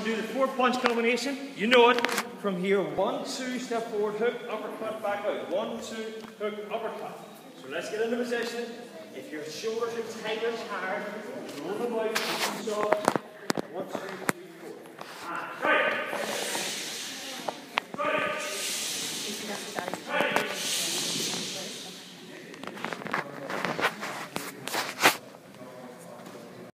to do the 4-punch combination. You know it. From here, 1, 2, step forward, hook, uppercut, back out. 1, 2, hook, uppercut. So let's get into position. If your shoulders are tight or hard, roll them out,